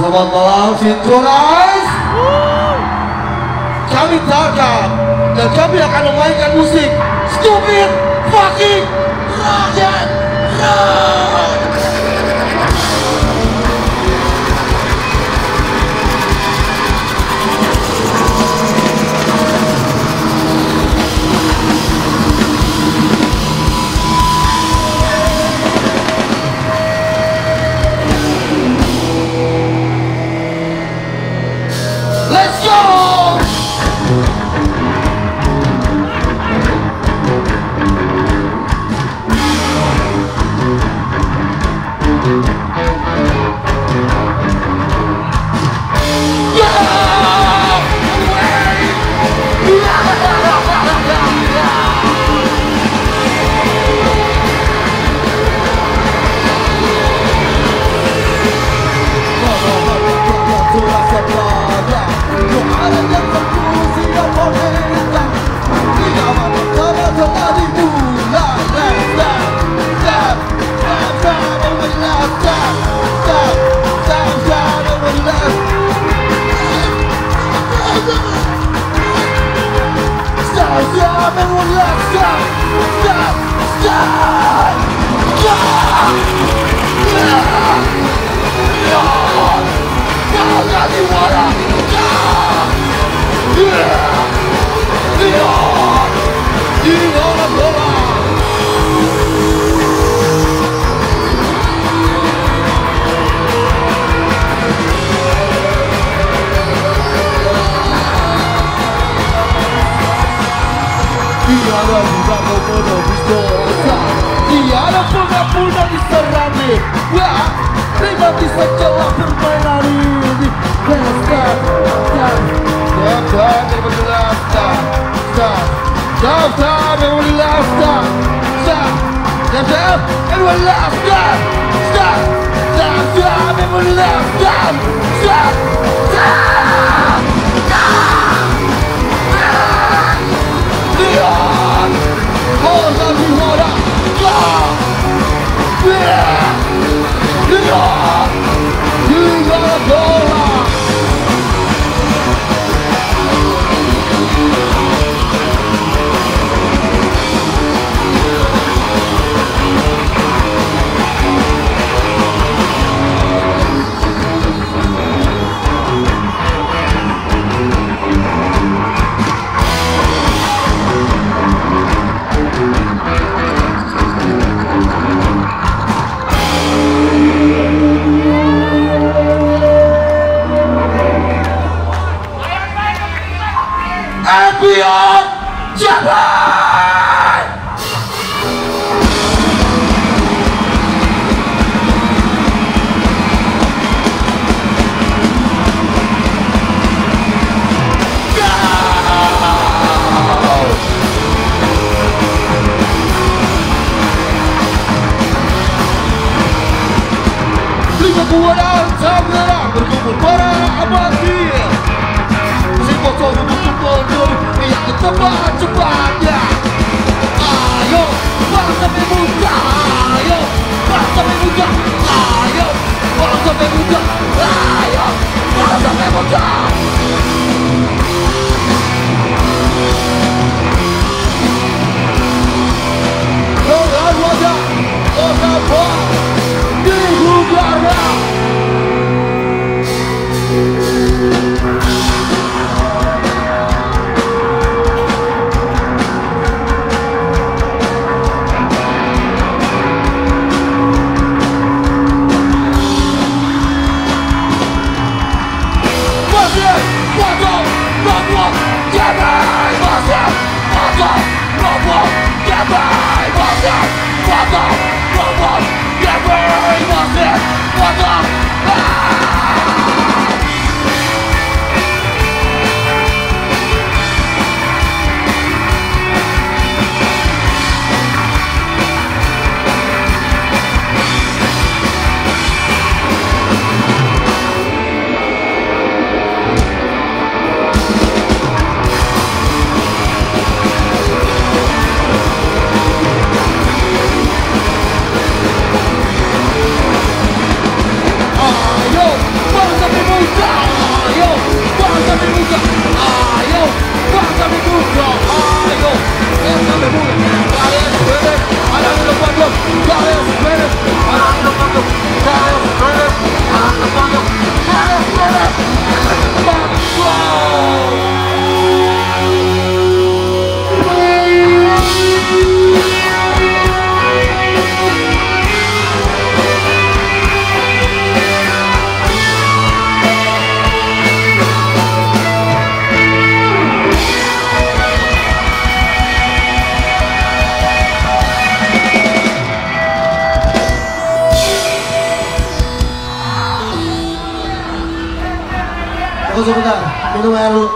Selamat malam Synchronize. Kami Tarkam dan kami akan memainkan musik Stupid Fucking Rocket Rock. Let's go! Tiada budak bodoh bisa, tiada punah diserami. Wah, nikmati sajalah permainan ini. Let's stop, Beyond Japan. Liga kekuatan Tangerang berkumpul para amati. Si bocor untuk mundur yang cepat-cepatnya. Ayo, malam sampai muda. Ayo, malam sampai muda. Ayo, malam sampai muda. Ayo, malam sampai muda. Dengan wajah kenapa di udara. sebentar, minum air dulu.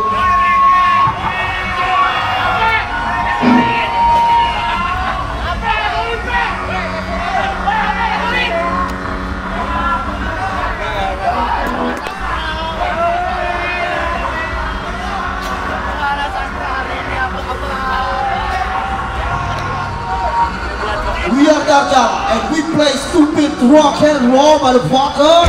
We are Darjah and we play stupid rock and roll, motherfucker.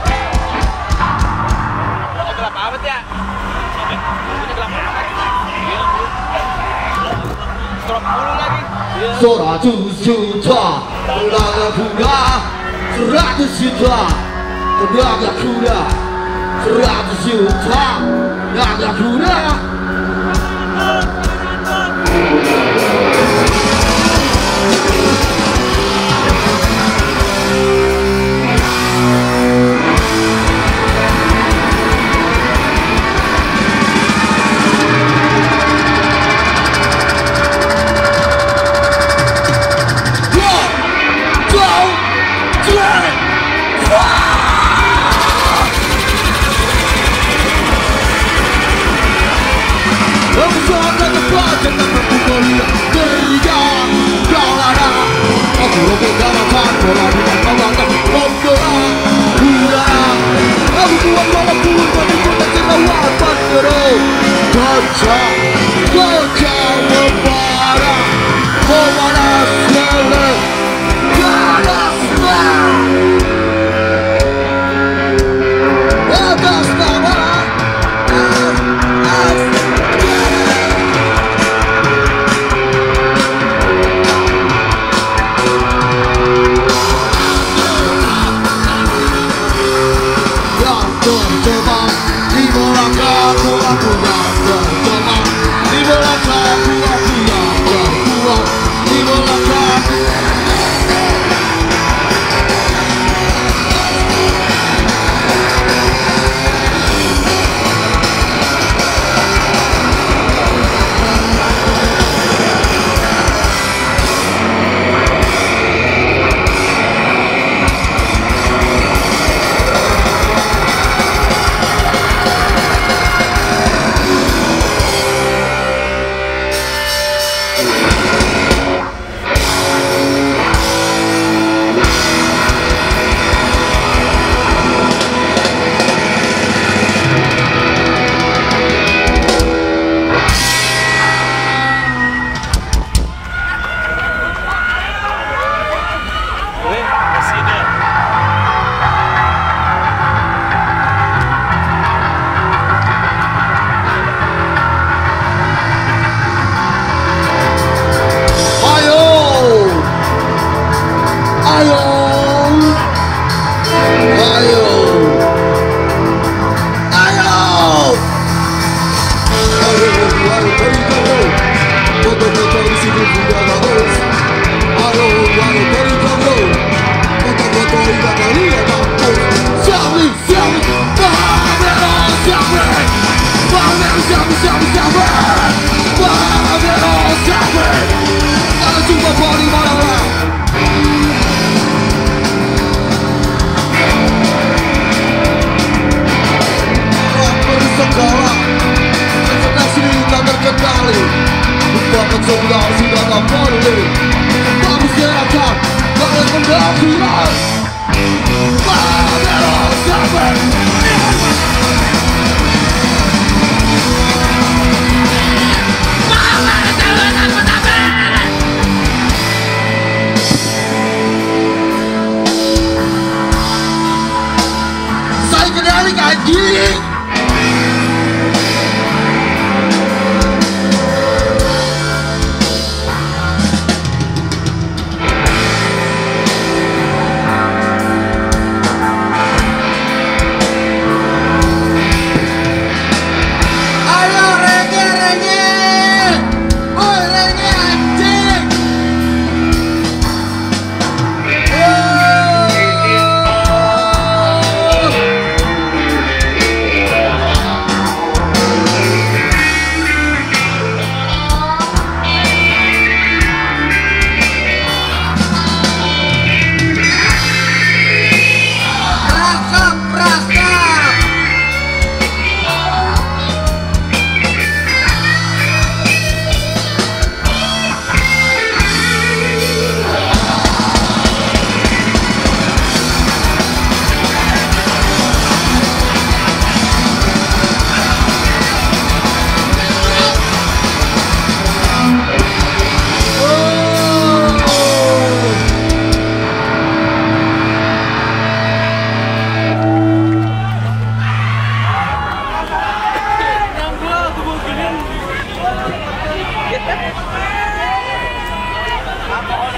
Seratus juta tenaga kuda, 100 juta tenaga kuda, 100 juta tenaga kuda.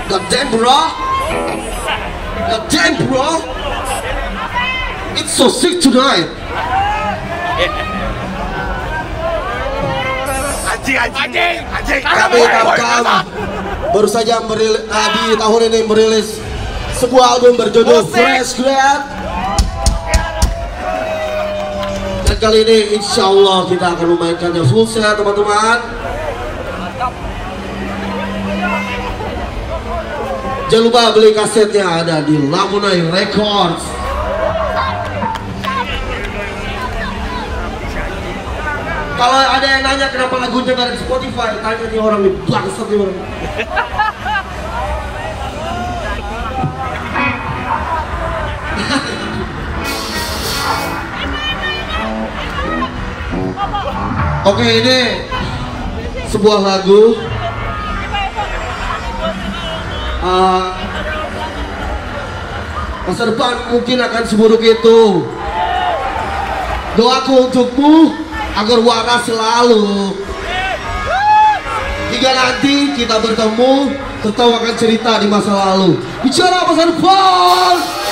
God damn bro. God damn bro. It's so sick tonight. Kami Kamkam baru saja di tahun ini merilis sebuah album berjudul Fresh Grad. Dan kali ini insya Allah kita akan memainkannya full set teman-teman. Jangan lupa beli kasetnya, ada di Lamunai Records. Kalau ada yang nanya kenapa lagunya nggak ada di Spotify, tanya nih orang nih, bangsat nih orang. Oke, ini sebuah lagu masa depan mungkin akan seburuk itu. Doaku untukmu agar waras selalu hingga nanti kita bertemu, tertawakan cerita di masa lalu, bicara masa depan.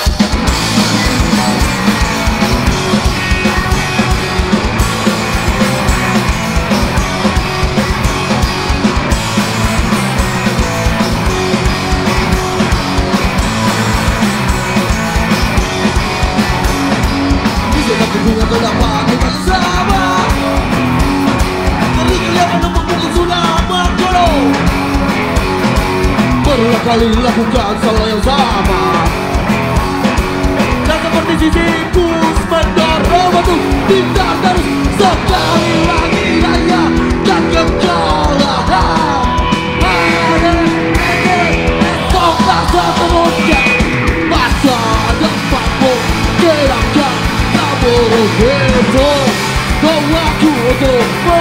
Bunga terdapat kita bersama. Kali kalian menemukan mungkin sudah berjodoh. Berulang kali lakukan salah yang sama. Dan seperti Sisyphus mendorong batu, kita terus sekali lagi raya dan kekalahan. Esoklah seterusnya masa depanmu gerakkan. Begitu doaku untukmu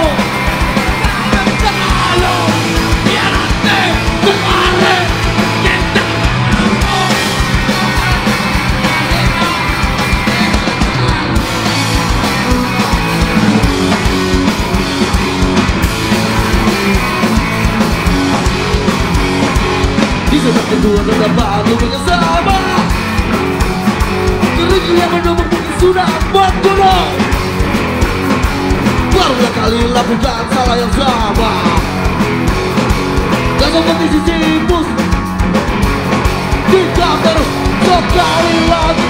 selalu biar nanti kemarin kita di sebelah kedua terdapat lubang yang sama. Kali yang menemukan sudah berjodoh. Berulang kali lakukan salah yang sama. Dan seperti Sisyphus kita terus sekali lagi.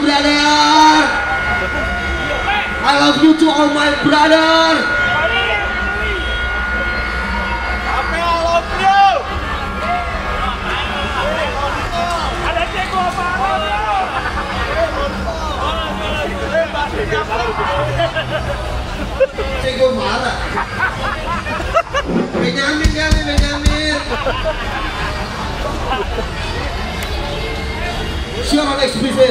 brother. I love you to all my brother. Gue marah. Benyamin kali, Benyamin. Siapa eksplisit?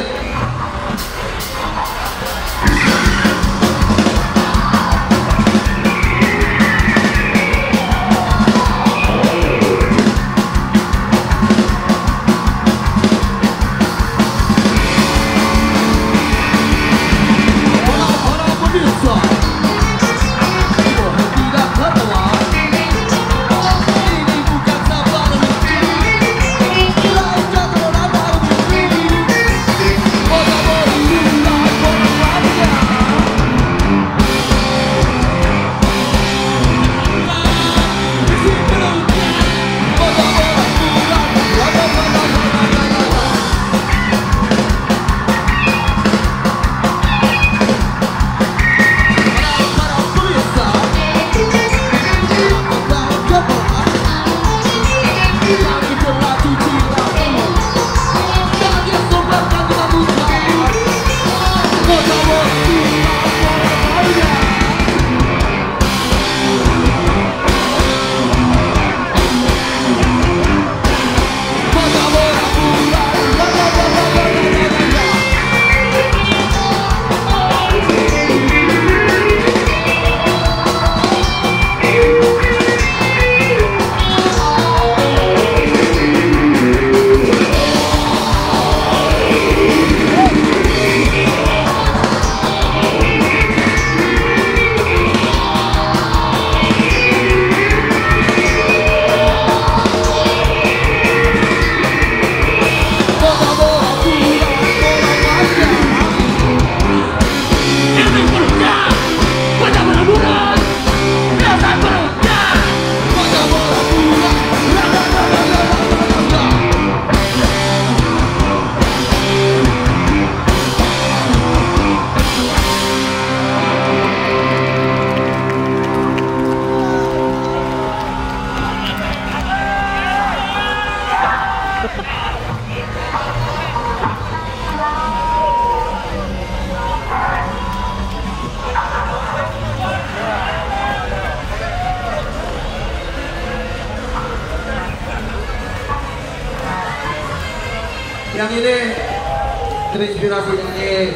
Yang ini terinspirasi dari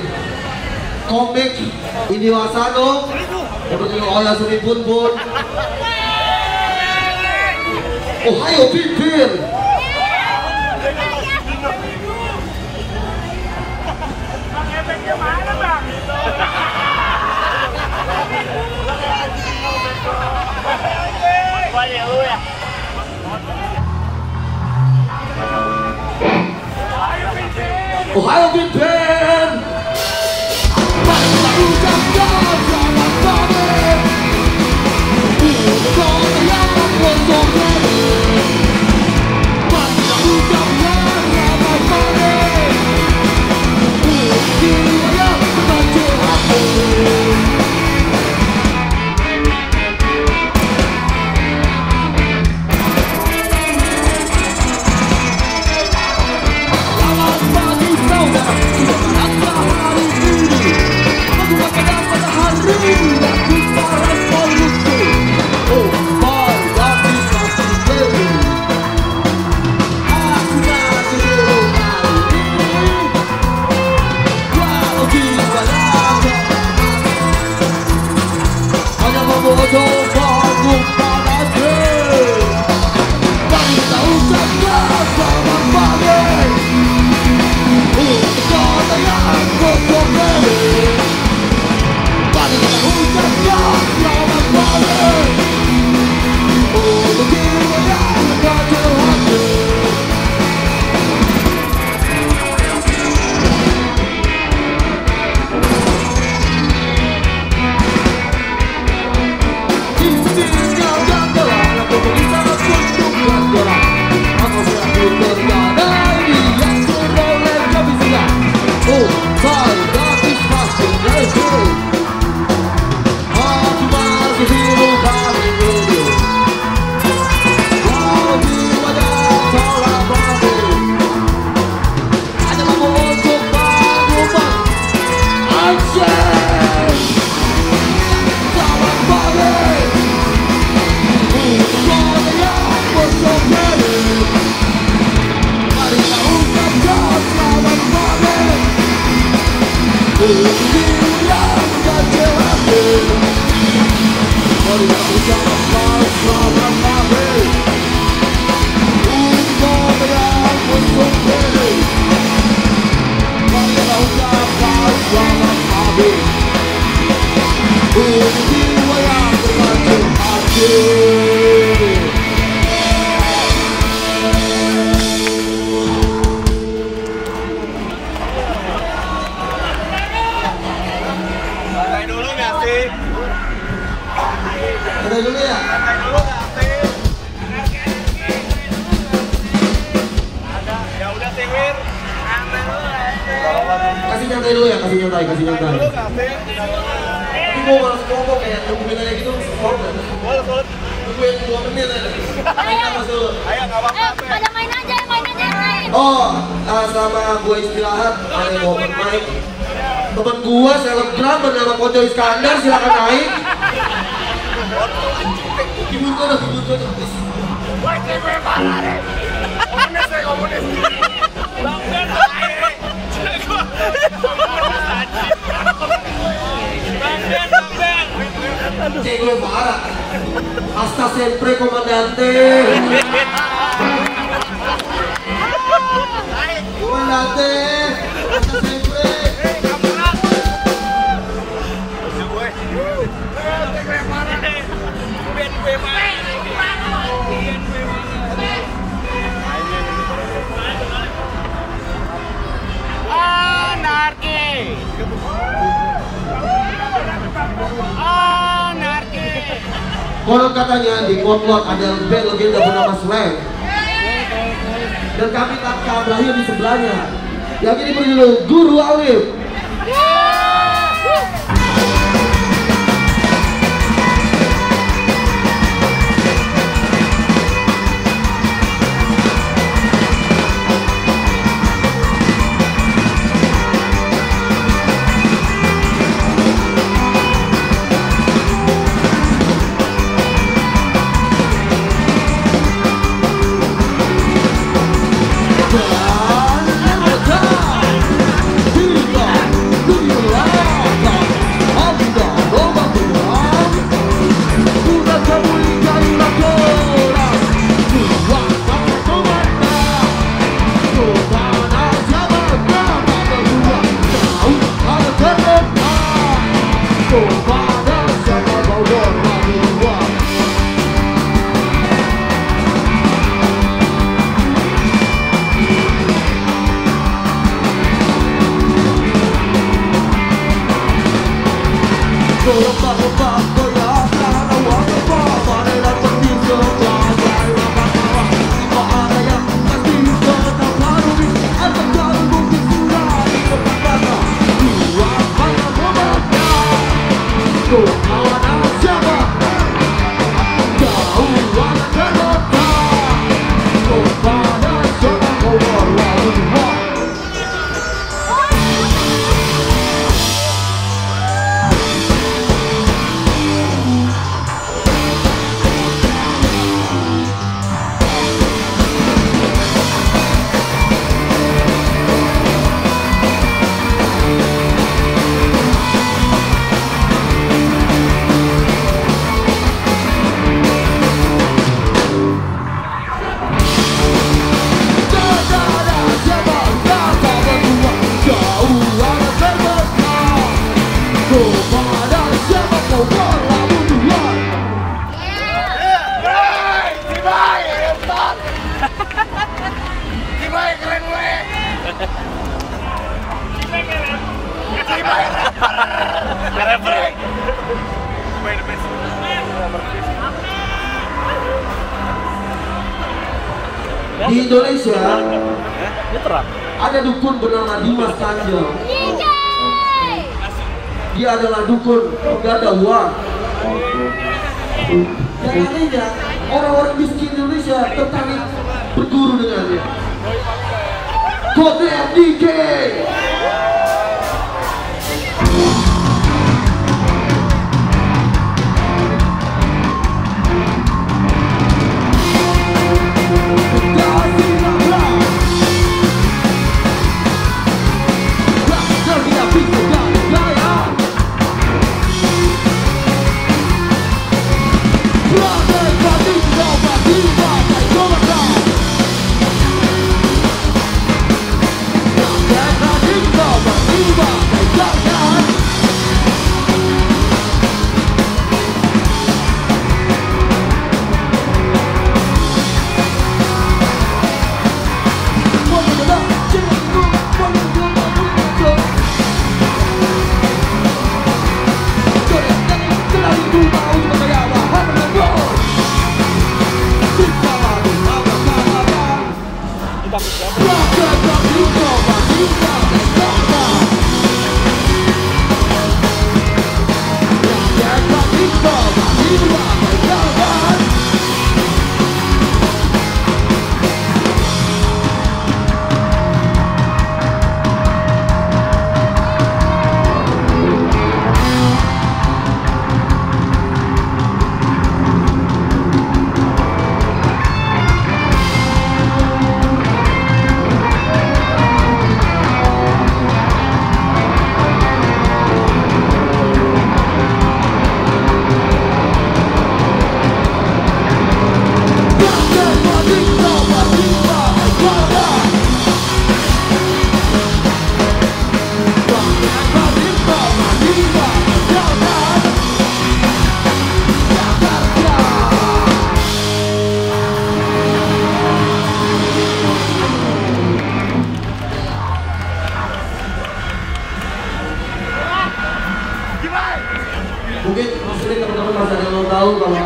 komik Indi Wasano, kemudian oleh Suri Bun Bun. Ohio Pimpin. Efeknya mana bang? Banyak lu ya. Ohio Pimpin. Selamat pagi saudara. Santai dulu nggak sih? Ada dulu ya. Santai dulu nggak sih? Ada, ya udah sihir. Santai dulu nggak sih? Kasih nyantai dulu ya, kasih nyantai. Santai dulu nggak sih? Tapi gue malas ngomong kayak nungguin aja gitu, ngomong. Boleh, boleh. Nungguin 2 menit aja. Main apa dulu? Ayo nggak apa-apa. Pada main aja yang lain. Oh, selama gue istirahat, ada yang open mic. Temen gue selebgram bernama Kojo Iskandar, silakan naik. Hibur gue dong. Wah, cewek parah deh. Komunis deh, komunis. Bang Ben, naik. Bang Ben. Cek gue parah. Hasta sempre komandante. Komandante. Hasta sempre. Anarki. Konon katanya di Potlot ada band legenda bernama Slang. Dan kami tak lahir di sebelahnya. Yang ini berjudul Guru Alif. Di Indonesia ada dukun bernama Dimas Kanjeng. Dia adalah dukun pengganda uang. Dan anehnya orang-orang miskin Indonesia tertarik berguru dengannya. Kode MDK. Don't be a piece of God.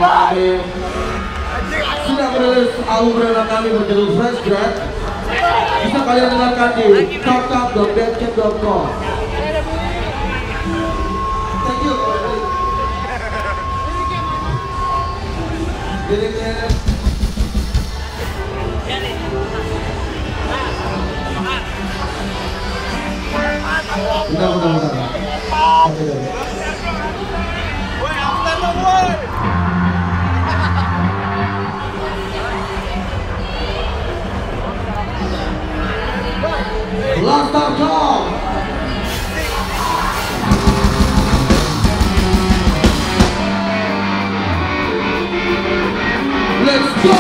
kami sudah merilis album perdana kami berjudul Fresh Grad. Bisa kalian dengarkan di talkup.bandcamp.com. Thank you. Bentar. Last time, let's go!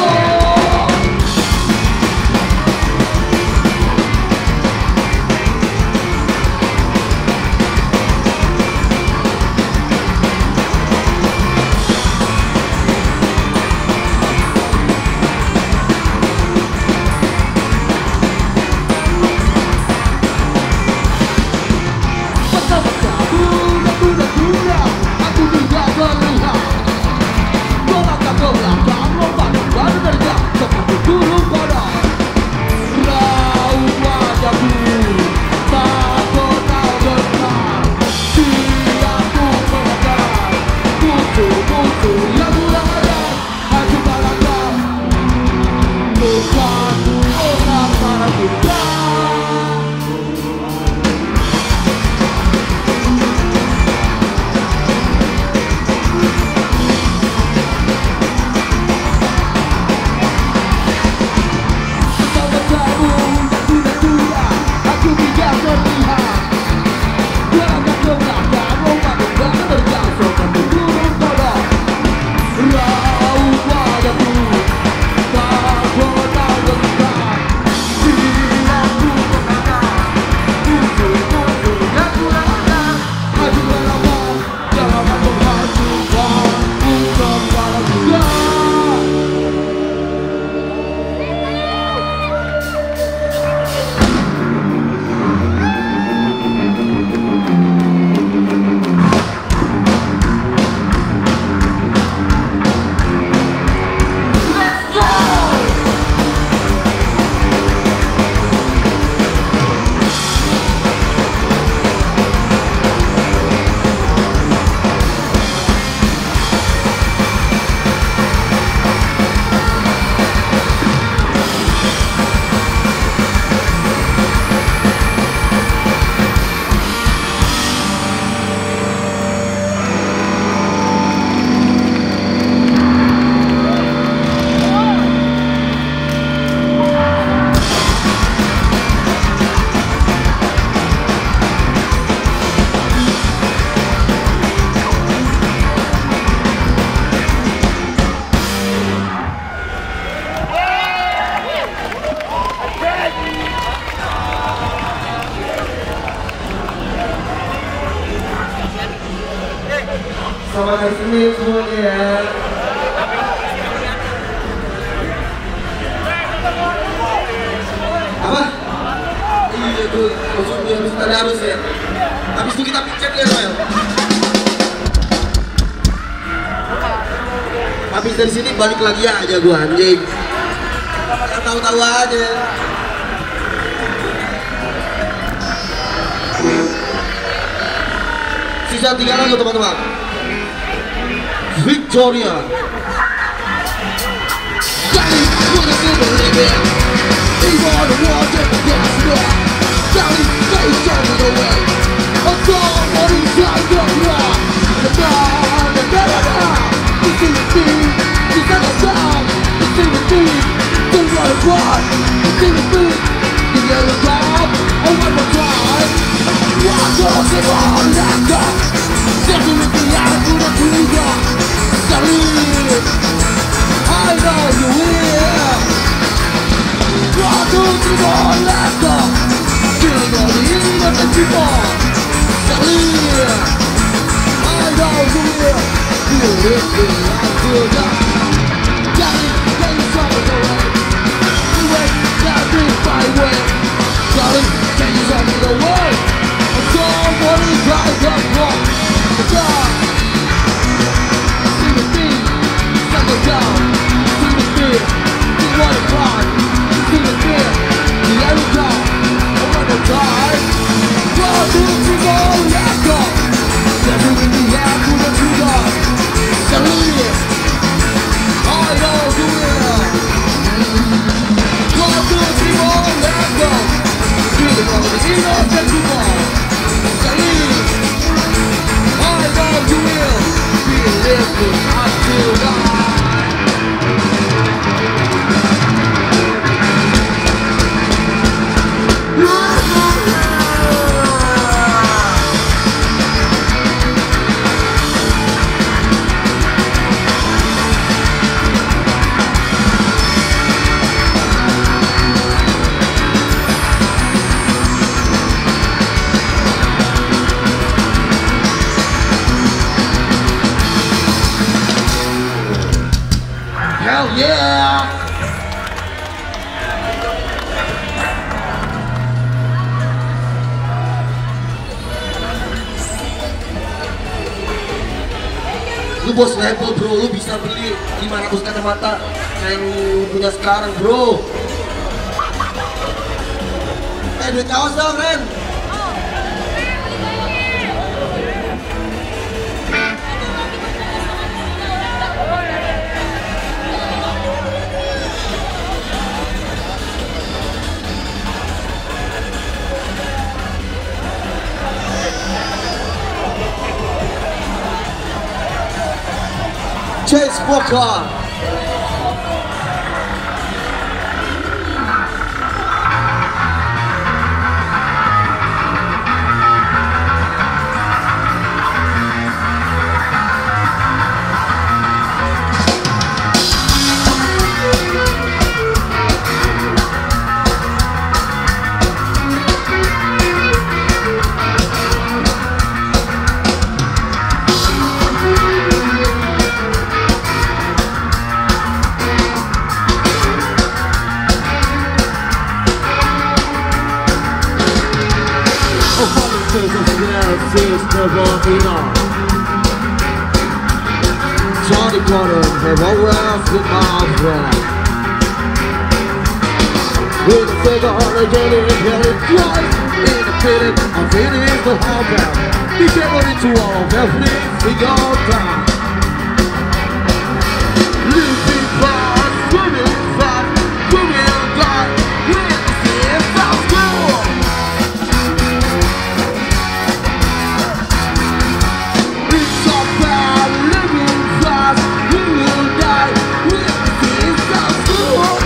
Selamat hari Senin semuanya ya. Apa? Iya tuh, maksudnya habis tadi harus ya. Habis itu kita picet ya Noel. Habis dari sini balik lagi aja gua anjing. Gak tahu-tahu aja. Sisa 3 lagu teman-teman. Victoria. bos level bro, lu bisa beli 500 kacamata kayak lu punya sekarang bro. Duit kaos dong Ren. Chase Walker. Johnny Cotton, have always been my friend. With a figure on a jelly, and it twice in the feeling of feeling the whole band. Be careful into all of everything we go down. Living fast, swimming fast, swimming fast, with the sea fast cool. It's so bad, living fast, we will die, with the sea fast cool.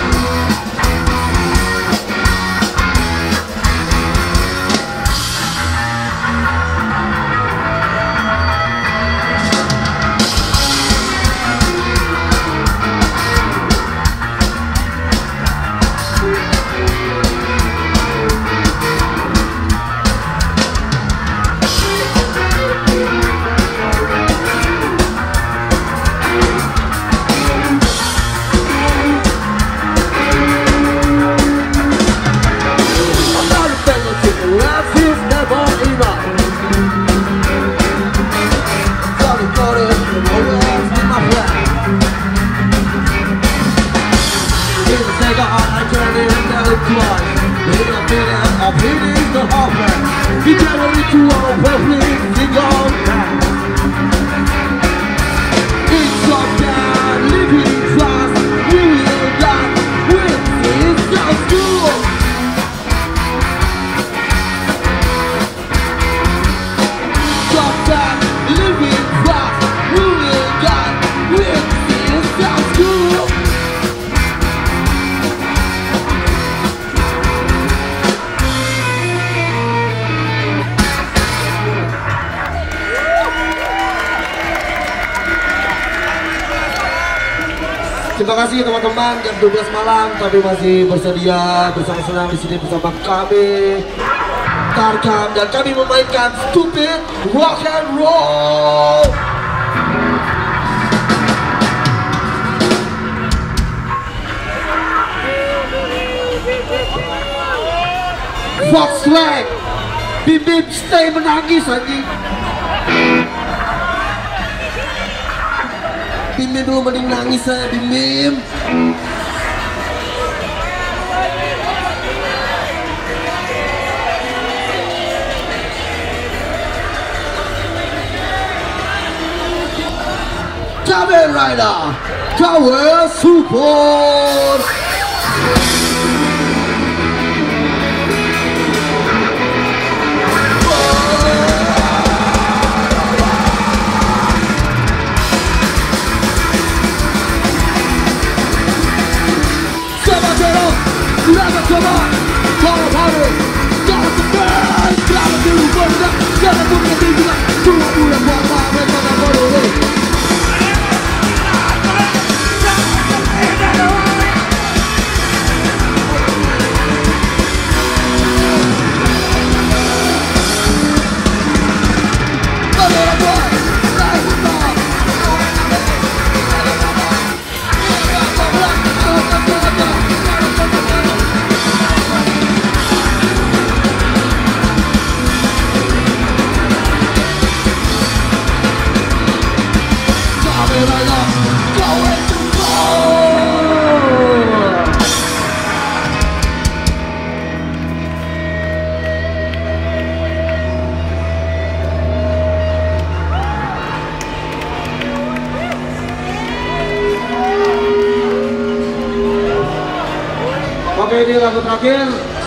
You can't only do all everything all that. It's so bad, living fast, we will die, with it's so cool. So bad, living fast, we will die, with it's so cool. Terima kasih teman-teman, jam 12 malam tapi masih bersedia bersama-sama di sini bersama kami Tarkam, dan kami memainkan Stupid Rock and Roll. Fox Flag, Bim Bim stay menangis anjing. Bim Bim belum mending nangis saya, Bim Bim. Kamen Rider, Power Support. Never come on, call about it. Gotta surprise, gotta do what it up. Gotta do the things like do it, do it, walk by, make my money away. Oke, ini lagu terakhir.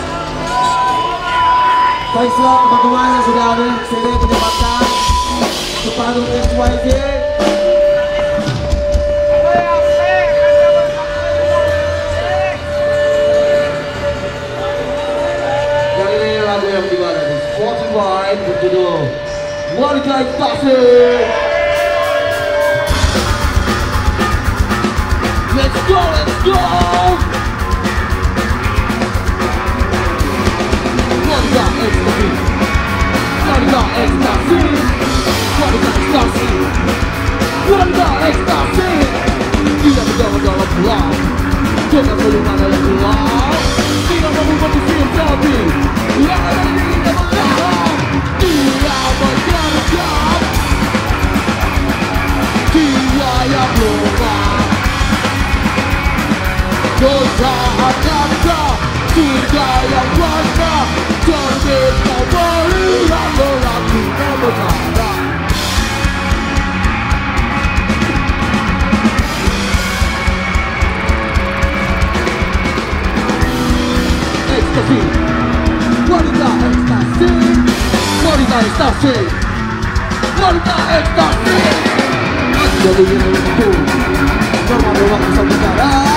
Baiklah teman-teman yang sudah ada di sini menyempatkan kepada XYZ. Dan ini lagu yang dimana di Spotify berjudul Wanita Ekstasi. Let's go, let's go. Wanita ekstasi, wanita ekstasi, wanita ekstasi, wanita ekstasi. Tidak berjalan dalam pulang, jangan selalu mana yang pulang. Tidak mampu berpikir tapi yang ada di diri bertahan. Dia menjadikan jiwa yang lupa. Dosa kata surga yang warna. Jangan kau melihat lelaki yang berkata. Ekstasi, wanita ekstasi, wanita ekstasi, wanita ekstasi. Jadi itu, normal waktu sampai sekarang.